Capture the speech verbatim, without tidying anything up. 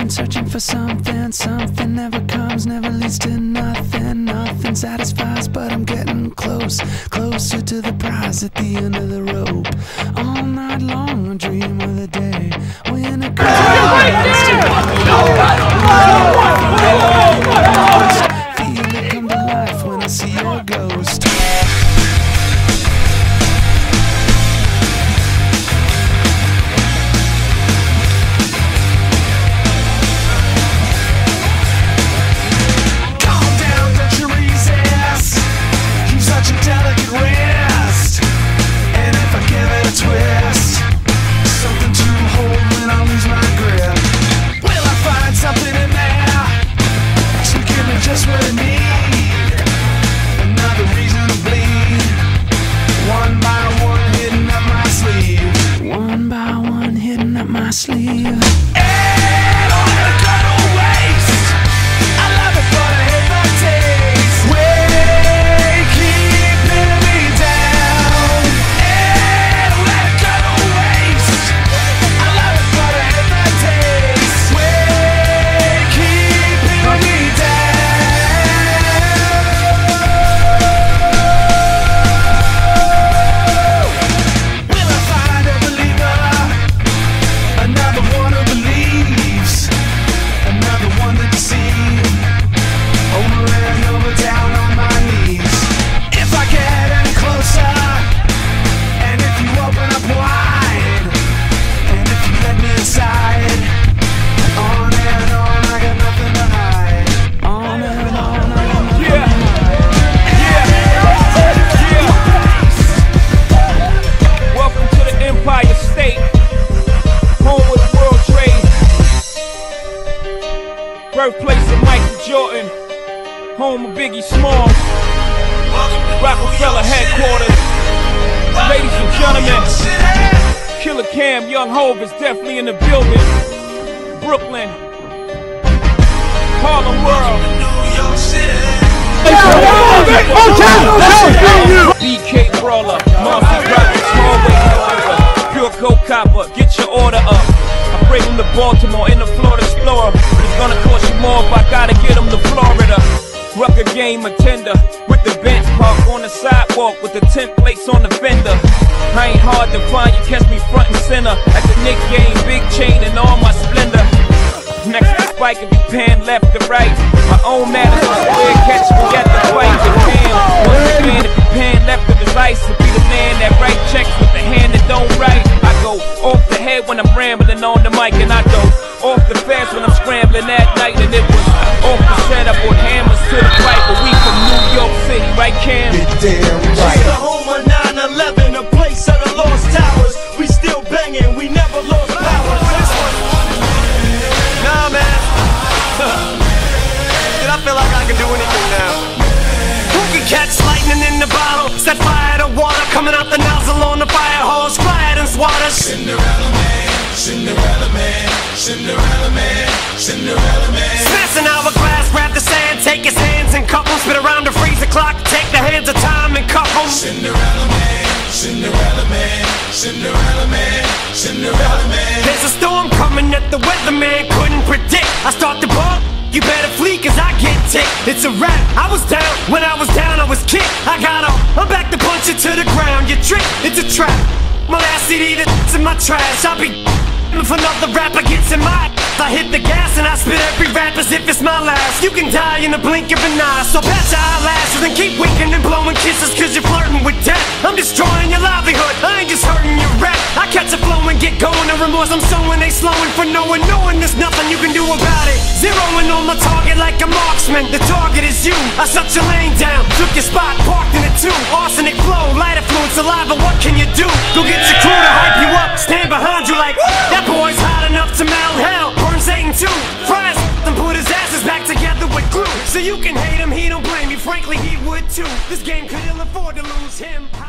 been searching for something, something never comes, never leads to nothing. Nothing satisfies, but I'm getting close, closer to the prize at the end of the rope. All night long I dream of the day when it comes. Feel it come to life when I see your ghost. Just what I need, another reason to bleed. One by one hidden up my sleeve. One by one hidden up my sleeve. And all the cuddle waste, I love it but I hate the taste. Way keep pinning me down. And all the cuddle waste, I love it but I hate the taste. Way keep pinning me down. Birthplace of Michael Jordan, home of Biggie Smalls, Rockefeller headquarters. Ladies and gentlemen, Killer Cam, Young Hov is definitely in the building. Brooklyn, Harlem World. B K Brawler, Monty Rockets, hallway hellraiser, pure coke copper, get your order up. I bring him to Baltimore in the Florida Explorer, but it's gonna cost you more if I gotta get him to Florida. Rucker game attender with the bench park on the sidewalk with the tent plates on the fender. I ain't hard to find, you catch me front and center at the Knick game, big chain and all my splendor. Next to Spike if you pan left to right. My own Madison Square catch me at the fight. But damn, once again if you pan left of his ice, to be the man that write checks with the hand that don't write. I go off the head when I'm rambling on the mic, and I go off the fence when I'm scrambling at night. And it was off the setup with hammers to the fight. But we from New York City, right Cam? You're damn right. It's the home of nine eleven, a place of the lost towers. We still banging, we never lost power. Nah, man. Dude, I feel like I can do anything now. Who can catch lightning in the bottle? Set fire to water coming out the nozzle on the fire hose. Quiet and swatter. Cinderella man, Cinderella man, Cinderella man, Cinderella man. Smash an hourglass, grab the sand, take his hands and cup 'em. Spit around the freezer clock, take the hands of time and cuff 'em. Cinderella man, Cinderella man, Cinderella man, Cinderella man. There's a storm coming that the weatherman couldn't predict. I start to bump, you better flee cause I get ticked. It's a wrap, I was down, when I was down I was kicked. I got up, I'm back to punch it to the ground. You trick, it's a trap. My last C D that's in my trash. I'll be if another rapper gets in my I hit the gas and I spit every rap as if it's my last. You can die in the blink of an eye, so pat your eyelashes and keep winking and blowing kisses cause you're flirting with death. I'm destroying your livelihood, I ain't just hurting your rap. I catch a flow and get going, the remorse I'm sowing, they slowing for knowing, knowing there's nothing you can do about it. Zeroing on my target like a marksman, the target is you. I shut your lane down, took your spot, parked in it too. Arsenic flow, light affluence, saliva, what can you do? Go get your crew to hype you up, stand behind you like that boy's hot enough to melt hell. Burn Satan too, fries and put his asses back together with glue. So you can hate him, he don't blame you, frankly he would too. This game could ill afford to lose him.